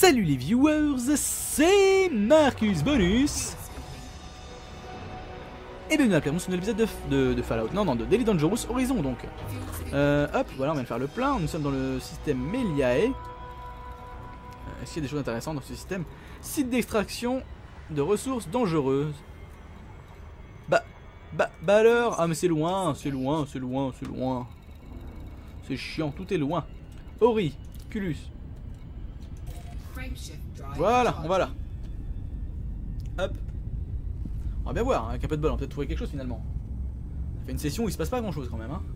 Salut les viewers, c'est Marcus Bonus. Et bienvenue à la nouvel épisode de Fallout, de Daily Dangerous Horizon donc. Hop, voilà, on vient de faire le plein, nous sommes dans le système Meliae. Est-ce qu'il y a des choses intéressantes dans ce système? Site d'extraction de ressources dangereuses. Bah alors, ah mais c'est loin. C'est chiant, tout est loin. Ori, Culus. Voilà, on va là. Hop. On va bien voir, hein, avec un peu de bol, on va peut-être trouver quelque chose finalement. Ça fait une session où il se passe pas grand chose quand même, hein.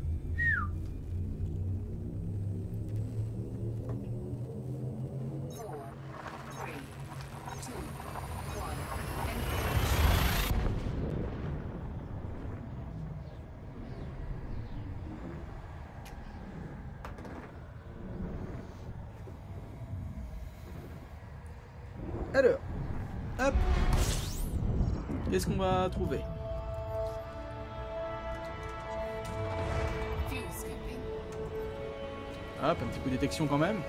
Alors, hop. Qu'est-ce qu'on va trouver? Hop, un petit coup de détection quand même.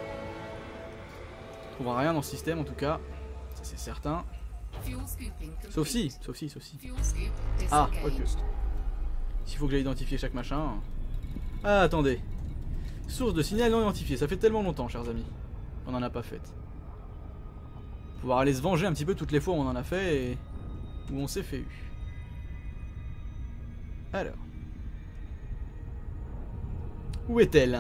On trouvera rien dans ce système en tout cas, ça c'est certain. Sauf si. Ah, quoique. S'il faut que j'aille identifier chaque machin. Ah, attendez. Source de signal non identifiée, ça fait tellement longtemps, chers amis, qu'on n'en a pas fait. Pouvoir aller se venger un petit peu toutes les fois où on en a fait et où on s'est fait eu. Alors. Où est-elle?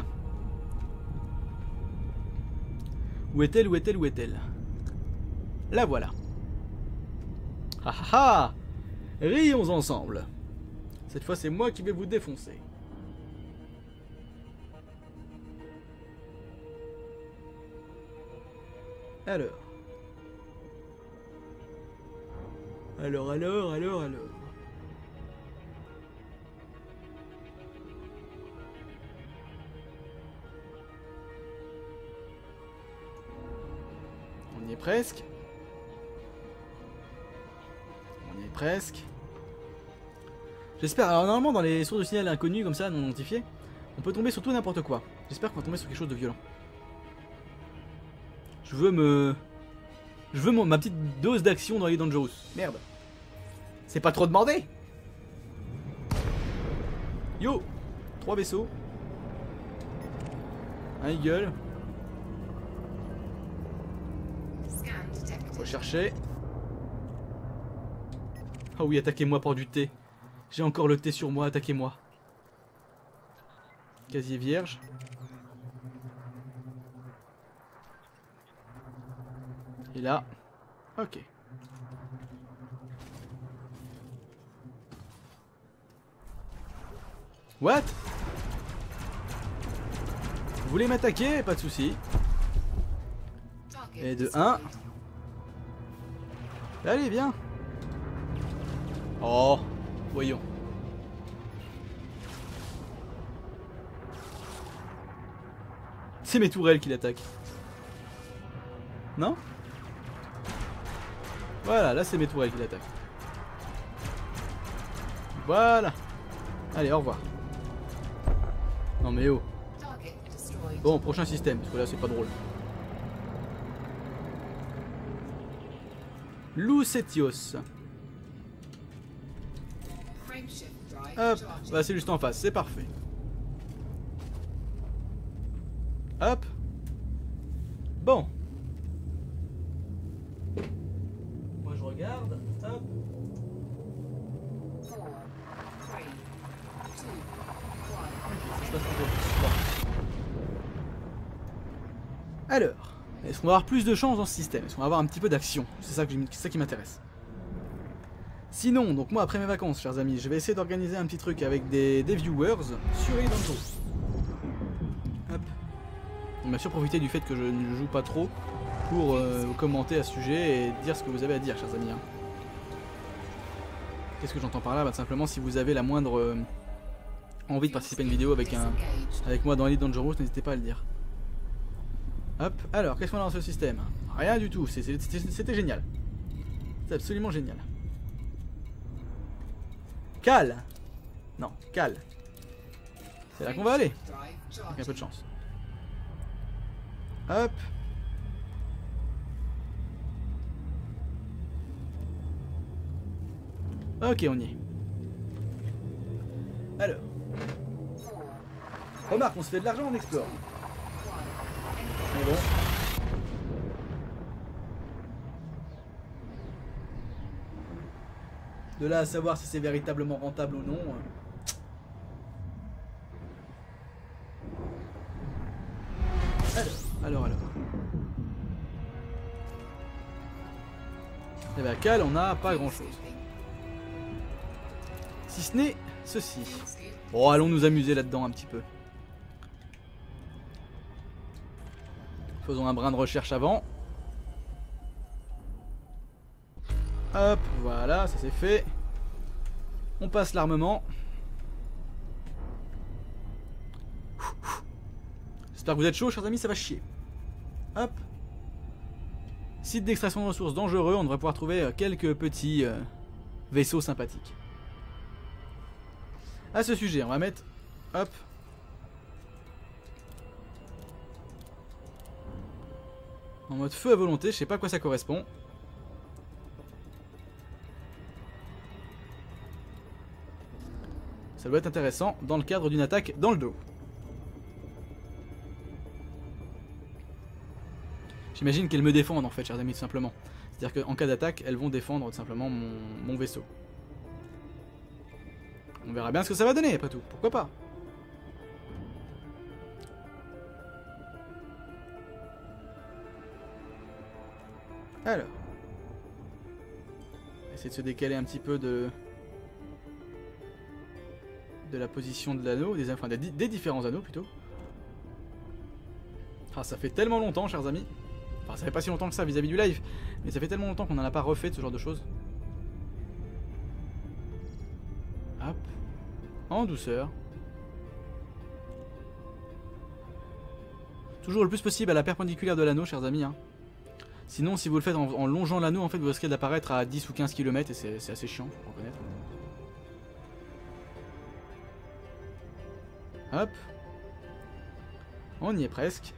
Où est-elle? La voilà. Ha ha ha! Rions ensemble. Cette fois c'est moi qui vais vous défoncer. Alors. On y est presque. J'espère. Alors normalement dans les sources de signal inconnues comme ça, non identifiées, on peut tomber sur tout n'importe quoi. J'espère qu'on va tomber sur quelque chose de violent. Je veux ma petite dose d'action dans les Dangerous. Merde. C'est pas trop demandé. Yo, 3 vaisseaux. Un Eagle. Faut chercher. Oh oui, attaquez-moi pour du thé. J'ai encore le thé sur moi, attaquez-moi. Casier vierge. Et là. Ok. What? Vous voulez m'attaquer? Pas de soucis. Et de 1. Allez, viens. Oh, voyons. C'est mes tourelles qui l'attaquent. Non? Voilà, là c'est mes tourelles qui l'attaquent. Voilà. Allez, au revoir. Non mais oh. Bon, prochain système, parce que là c'est pas drôle. Lucetios. Hop, bah c'est juste en face, c'est parfait. Hop. Bon. Moi je regarde. Hop. Alors, est-ce qu'on va avoir plus de chance dans ce système? Est-ce qu'on va avoir un petit peu d'action? C'est ça qui m'intéresse. Sinon, donc moi après mes vacances, chers amis, je vais essayer d'organiser un petit truc avec des viewers sur les Dangerous. Hop. On va surprofiter du fait que je ne joue pas trop pour commenter à ce sujet et dire ce que vous avez à dire, chers amis. Hein. Qu'est-ce que j'entends par là? Bah, simplement, si vous avez la moindre envie de participer à une vidéo avec moi dans Elite Dangerous, n'hésitez pas à le dire. Hop, alors, qu'est-ce qu'on a dans ce système? Rien du tout, c'était génial. C'est absolument génial. Cal. Non, Cal. C'est là qu'on va aller. Avec un peu de chance. Hop. Ok, on y est. Alors. Remarque, on se fait de l'argent, on explore. Mais bon. De là à savoir si c'est véritablement rentable ou non. Alors. Et bah Cal, on n'a pas grand chose. Si ce n'est ceci. Bon, allons nous amuser là-dedans un petit peu. Faisons un brin de recherche avant. Hop, voilà, ça c'est fait. On passe l'armement. J'espère que vous êtes chauds, chers amis, ça va chier. Hop. Site d'extraction de ressources dangereux, on devrait pouvoir trouver quelques petits vaisseaux sympathiques. À ce sujet, on va mettre... Hop. En mode feu à volonté, je sais pas à quoi ça correspond. Ça doit être intéressant dans le cadre d'une attaque dans le dos. J'imagine qu'elles me défendent en fait, chers amis, tout simplement. C'est-à-dire qu'en cas d'attaque, elles vont défendre tout simplement mon vaisseau. On verra bien ce que ça va donner, après tout. Pourquoi pas? Alors. Essayer de se décaler un petit peu de la position de l'anneau, enfin des différents anneaux plutôt. Ah, ça fait tellement longtemps, chers amis. Enfin, ça fait pas si longtemps que ça vis-à-vis du live, mais ça fait tellement longtemps qu'on n'en a pas refait de ce genre de choses. Hop. En douceur. Toujours le plus possible à la perpendiculaire de l'anneau, chers amis. Hein. Sinon, si vous le faites en longeant l'anneau, en fait, vous risquez d'apparaître à 10 ou 15 km et c'est assez chiant, faut reconnaître. Hop. On y est presque.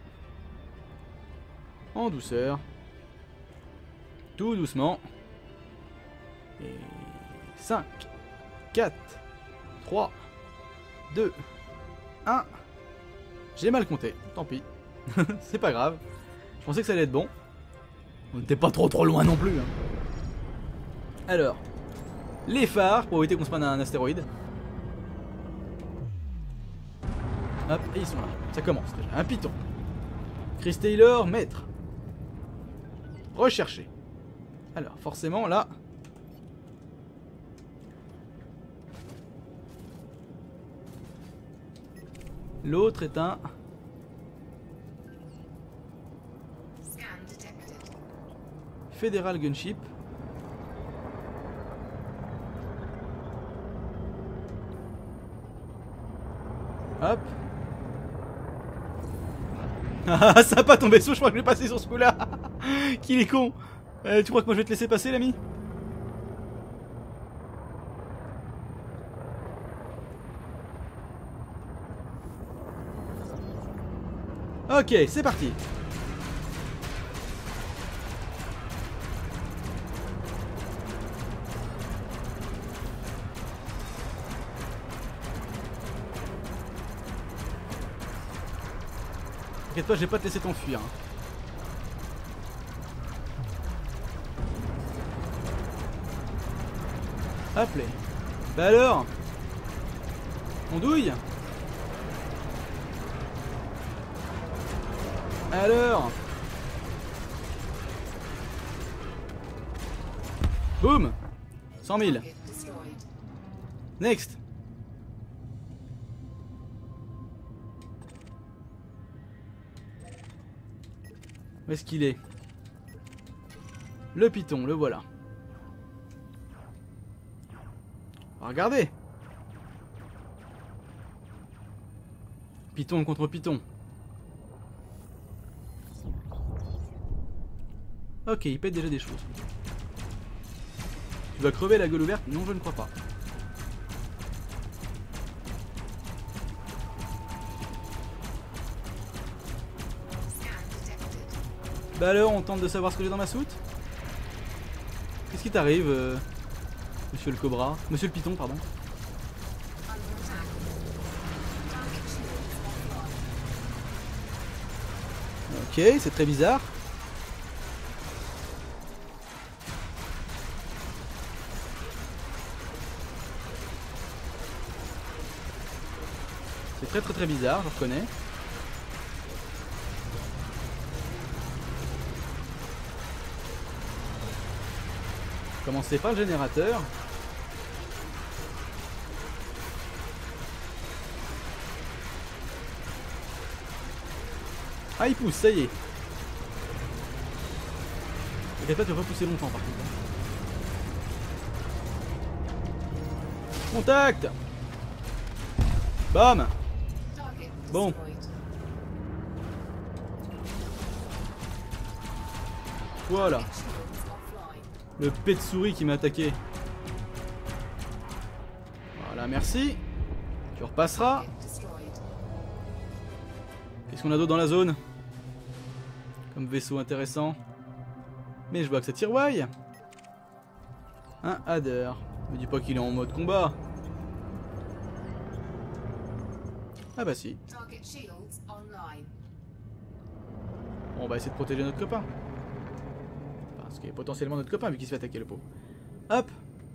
En douceur. Tout doucement. Et 5, 4, 3, 2, 1. J'ai mal compté, tant pis. C'est pas grave. Je pensais que ça allait être bon. On n'était pas trop loin non plus. Hein. Alors, les phares pour éviter qu'on se prenne un astéroïde. Hop, et ils sont là. Ça commence déjà. Un python. Chris Taylor, maître. Rechercher. Alors, forcément, là... L'autre est un... Federal Gunship. Hop. Ah, ça a pas ton vaisseau, je crois que je vais passer sur ce coup là. Qu'il est con. Tu crois que moi je vais te laisser passer, l'ami? Ok, c'est parti. T'inquiète pas, je vais pas te laisser t'enfuir. Hop là. Bah alors, on douille. Alors. Boum. 100 000. Next. Où est-ce qu'il est? Le python, le voilà. Regardez. Python contre python. Ok, il pète déjà des choses. Tu vas crever la gueule ouverte? Non, je ne crois pas. Bah alors, on tente de savoir ce que j'ai dans ma soute? Qu'est-ce qui t'arrive Monsieur le Cobra. Monsieur le Python, pardon. Ok, c'est très bizarre. C'est très bizarre, je reconnais. Commencez pas le générateur. Ah, il pousse, ça y est. Il va peut-être repousser longtemps par contre. Contact. Bam. Bon. Voilà. Le pet de souris qui m'a attaqué. Voilà, merci. Tu repasseras. Qu'est-ce qu'on a d'autre dans la zone? Comme vaisseau intéressant. Mais je vois que ça tiroille. Un Hadder. Me dis pas qu'il est en mode combat. Ah bah si. Bon, on va essayer de protéger notre copain. Parce qu'il est potentiellement notre copain vu qu'il se fait attaquer le pot. Hop.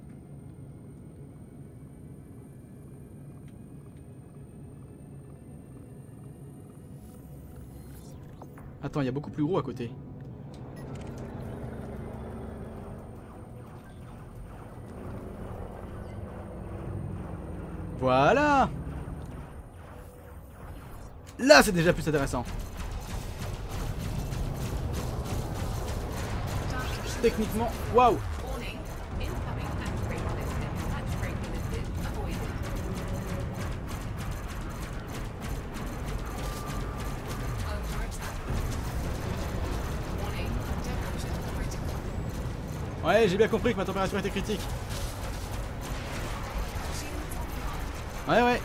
Attends, il y a beaucoup plus gros à côté. Voilà. Là, c'est déjà plus intéressant. Techniquement, waouh. Ouais, j'ai bien compris que ma température était critique. Ouais.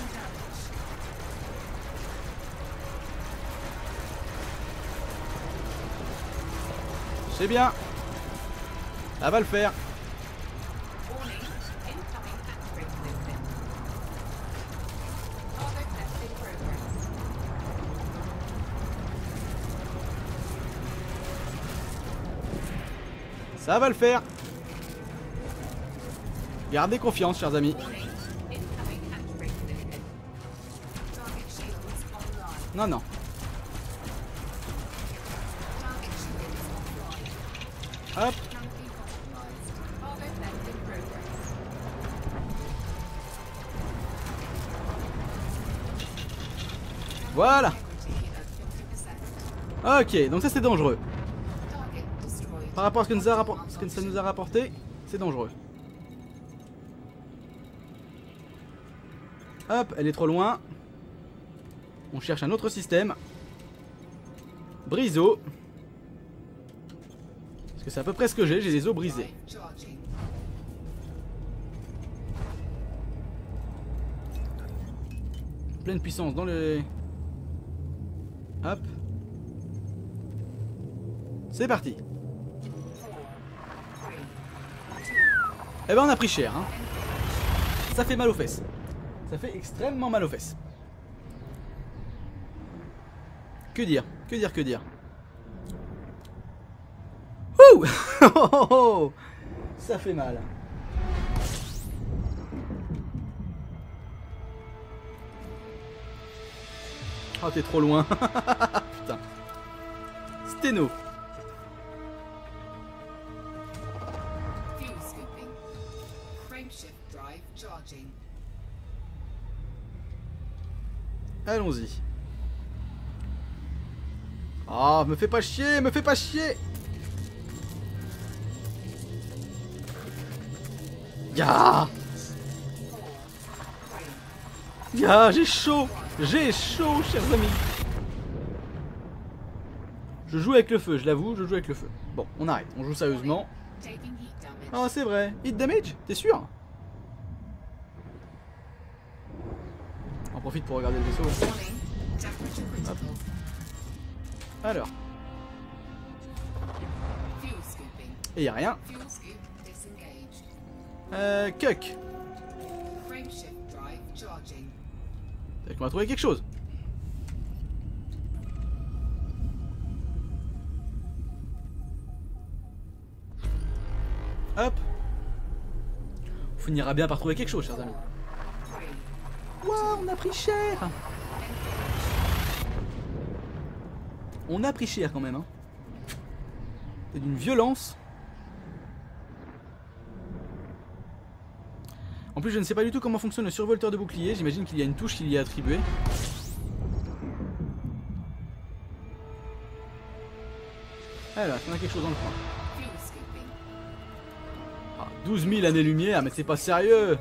C'est bien. Ça va le faire. Ça va le faire. Gardez confiance, chers amis. Non, non. Hop. Voilà. Ok, donc ça c'est dangereux. Par rapport à ce que ça nous a rapporté, c'est dangereux. Hop, elle est trop loin. On cherche un autre système. Brise-eau. Parce que c'est à peu près ce que j'ai les os brisés. Pleine puissance dans les... Hop. C'est parti. Eh ben on a pris cher hein. Ça fait mal aux fesses. Ça fait extrêmement mal aux fesses. Que dire? Ouh. Ça fait mal. Oh t'es trop loin. Putain. Sténo. Allons-y. Oh, me fais pas chier, me fais pas chier. Ya. Ya, j'ai chaud, chers amis. Je joue avec le feu, je l'avoue, je joue avec le feu. Bon, on arrête, on joue sérieusement. Ah, c'est vrai. Hit damage? T'es sûr? On profite pour regarder le vaisseau. Hop. Alors. Et y'a rien. Cuck. On va trouver quelque chose. Hop. On finira bien par trouver quelque chose, chers amis. Waouh, on a pris cher. On a pris cher quand même, hein. C'est d'une violence. En plus, je ne sais pas du tout comment fonctionne le survolteur de bouclier. J'imagine qu'il y a une touche qui y est attribuée. Alors, on a quelque chose dans le coin. Ah, 12 000 années-lumière, mais c'est pas sérieux.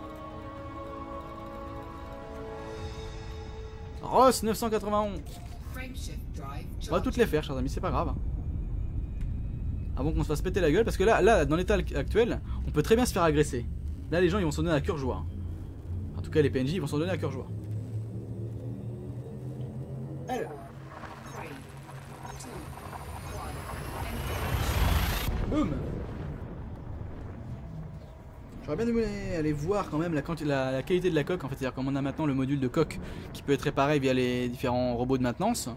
Ross 991. On va toutes les faire, chers amis, c'est pas grave. Avant qu'on se fasse péter la gueule, parce que là dans l'état actuel, on peut très bien se faire agresser. Là, les gens, ils vont s'en donner à cœur joie. En tout cas, les PNJ, ils vont s'en donner à cœur joie. Alors. Boum. J'aurais bien aimé aller voir quand même la qualité de la coque, en fait. C'est-à-dire comme on a maintenant le module de coque qui peut être réparé via les différents robots de maintenance.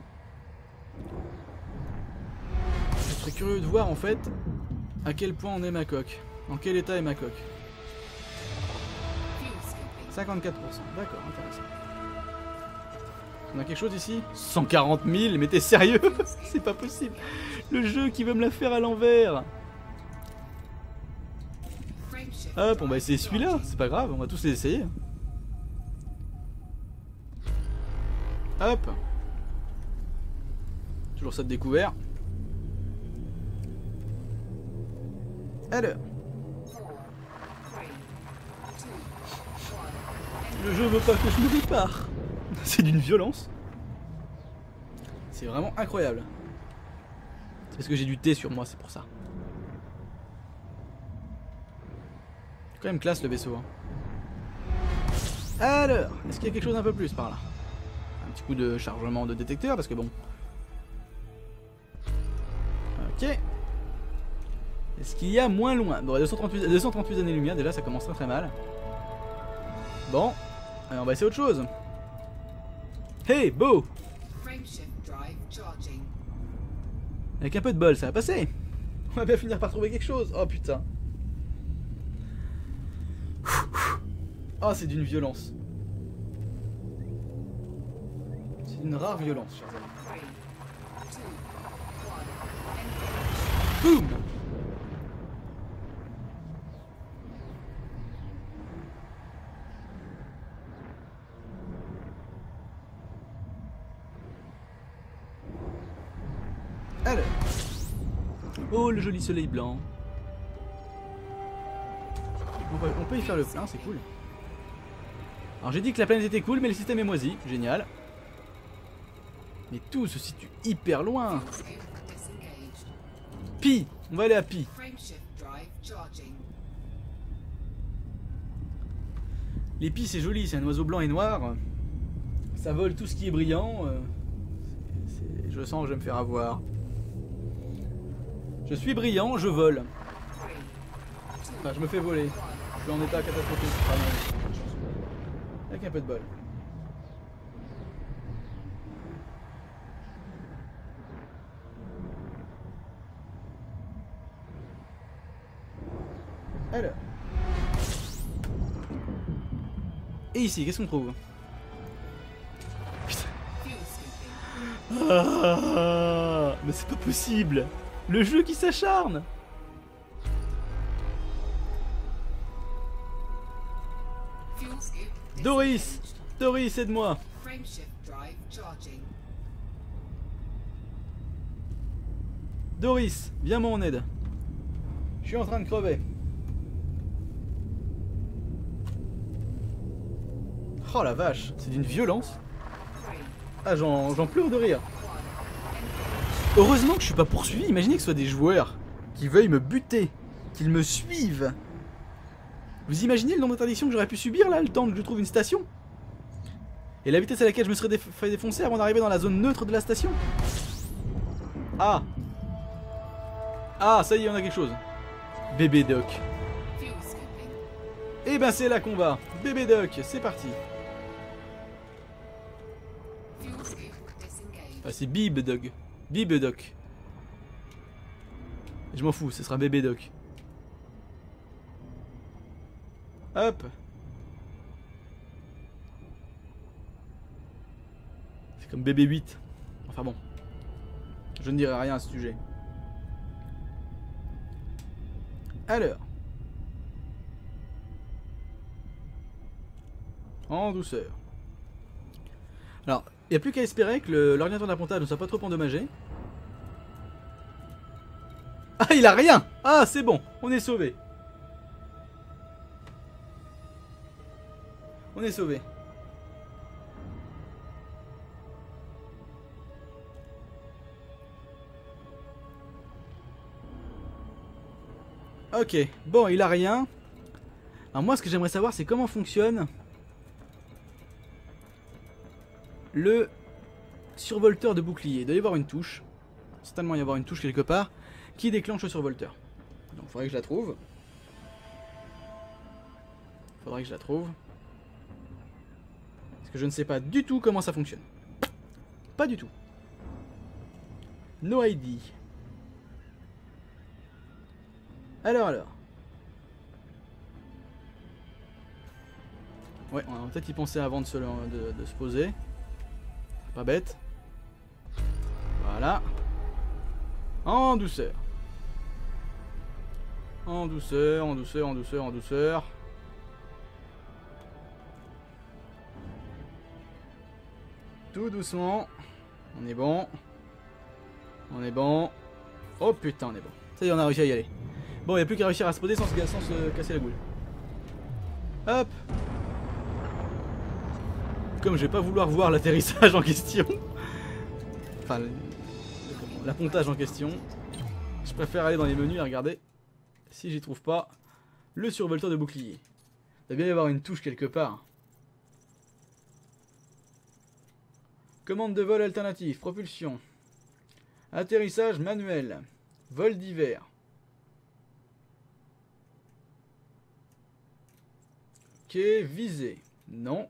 Je serais curieux de voir, en fait, à quel point on est ma coque. En quel état est ma coque. 54%, d'accord, intéressant. On a quelque chose ici? 140 000, mais t'es sérieux? C'est pas possible. Le jeu qui veut me la faire à l'envers. Hop, on va essayer celui-là, c'est pas grave, on va tous les essayer. Hop. Toujours ça de découvert. Alors. Le jeu veut pas que je me répare. C'est d'une violence. C'est vraiment incroyable. C'est parce que j'ai du thé sur moi, c'est pour ça. C'est quand même classe le vaisseau. Hein. Alors, est-ce qu'il y a quelque chose un peu plus par là? Un petit coup de chargement de détecteur parce que bon. Ok. Est-ce qu'il y a moins loin? Bon, 238 années-lumière, déjà ça commence très très mal. Bon, alors on va essayer autre chose. Hey, beau! Avec un peu de bol, ça va passer. On va bien finir par trouver quelque chose. Oh putain. Oh, c'est d'une violence. C'est une rare violence, chers amis. Boum! Alors. Oh, le joli soleil blanc. On peut y faire le plein, c'est cool. Alors j'ai dit que la planète était cool, mais le système est moisi. Génial. Mais tout se situe hyper loin. Pi. On va aller à Pi. Les Pi, c'est joli. C'est un oiseau blanc et noir. Ça vole tout ce qui est brillant. Je sens que je vais me faire avoir. Je suis brillant, je vole. Enfin, je me fais voler. Je suis en état catastrophique. Avec un peu de bol. Alors. Et ici, qu'est-ce qu'on trouve? Putain. Ah, mais c'est pas possible. Le jeu qui s'acharne. Doris, Doris, aide-moi. Doris, viens mon aide. Je suis en train de crever. Oh la vache, c'est d'une violence. Ah, j'en pleure de rire. Heureusement que je suis pas poursuivi. Imaginez que ce soit des joueurs qui veuillent me buter, qu'ils me suivent. Vous imaginez le nombre d'interdictions que j'aurais pu subir là, le temps que je trouve une station? Et la vitesse à laquelle je me serais fait défoncer avant d'arriver dans la zone neutre de la station? Ah! Ah, ça y est, on a quelque chose. Bébé Doc. Et ben c'est là qu'on va. Bébé Doc, c'est parti. Ah, c'est Bib Dog. Bib Doc. Je m'en fous, ce sera Bébé Doc. Hop. C'est comme Bébé 8. Enfin bon. Je ne dirai rien à ce sujet. Alors. En douceur. Alors, il n'y a plus qu'à espérer que l'ordinateur d'appontage ne soit pas trop endommagé. Ah, il a rien! Ah, c'est bon, on est sauvé. On est sauvé. Ok, bon, il a rien. Alors moi, ce que j'aimerais savoir, c'est comment fonctionne le survolteur de bouclier. Il doit y avoir une touche. Certainement y avoir une touche quelque part qui déclenche le survolteur. Donc il faudrait que je la trouve. Faudrait que je la trouve. Parce que je ne sais pas du tout comment ça fonctionne. Pas du tout. No ID. Alors. Ouais, on va peut-être y penser avant de se poser. Pas bête. Voilà. En douceur. En douceur, en douceur, en douceur, en douceur. Tout doucement. On est bon. On est bon. Oh putain, on est bon. Ça y est, on a réussi à y aller. Bon, il n'y a plus qu'à réussir à se poser sans se casser la boule. Hop. Comme je vais pas vouloir voir l'atterrissage en question. Enfin, l'appontage en question. Je préfère aller dans les menus et regarder si j'y trouve pas le survolteur de bouclier. Il doit bien y avoir une touche quelque part. Commande de vol alternatif, propulsion. Atterrissage manuel. Vol d'hiver. Ok, visée. Non.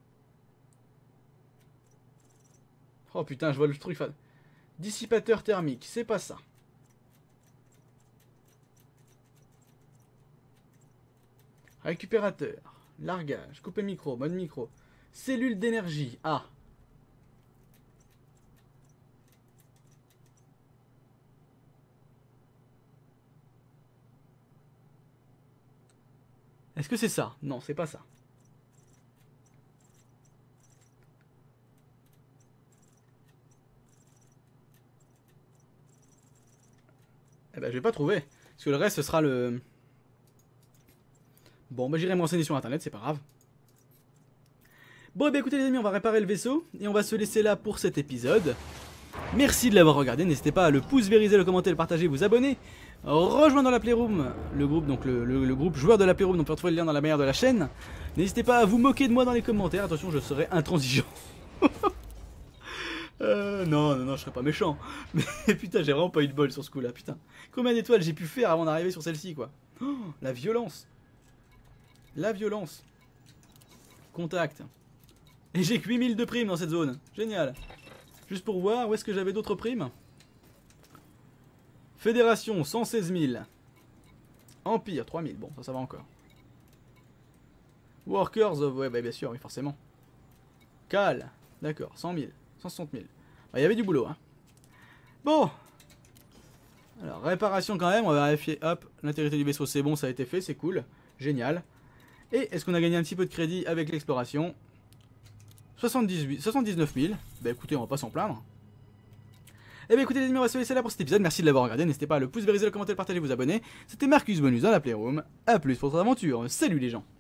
Oh putain, je vois le truc. Dissipateur thermique, c'est pas ça. Récupérateur. Largage. Coupé micro. Mode micro. Cellule d'énergie. Ah. Est-ce que c'est ça? Non, c'est pas ça. Eh ben, je vais pas trouver. Parce que le reste, ce sera le... Bon, bah j'irai me renseigner sur internet, c'est pas grave. Bon, et bien écoutez les amis, on va réparer le vaisseau. Et on va se laisser là pour cet épisode. Merci de l'avoir regardé. N'hésitez pas à le pouce vériser, le commenter, le partager, vous abonner. Rejoindre la Playroom, le groupe, donc le groupe joueur de la Playroom, donc on peut retrouver le lien dans la bannière de la chaîne. N'hésitez pas à vous moquer de moi dans les commentaires. Attention, je serai intransigeant. Non, je serais pas méchant. Mais putain, j'ai vraiment pas eu de bol sur ce coup-là, putain. Combien d'étoiles j'ai pu faire avant d'arriver sur celle-ci, quoi. Oh, la violence. La violence. Contact. Et j'ai que 8000 de primes dans cette zone. Génial. Juste pour voir, où est-ce que j'avais d'autres primes? Fédération, 116 000. Empire, 3000. Bon, ça va encore. Workers, ouais, bah, bien sûr, oui, forcément. Cal, d'accord, 100 000. 160 000. Il y avait du boulot, hein. Bon. Alors, réparation quand même, on va vérifier. Hop, l'intégrité du vaisseau, c'est bon, ça a été fait, c'est cool. Génial. Et est-ce qu'on a gagné un petit peu de crédit avec l'exploration? 79 000. Bah écoutez, on va pas s'en plaindre. Et bien écoutez les amis, on va se laisser là pour cet épisode. Merci de l'avoir regardé. N'hésitez pas à le pouce, vériser, le commenter, le partager, vous abonner. C'était Marcus Bonus dans la Playroom. A plus pour votre aventure. Salut les gens.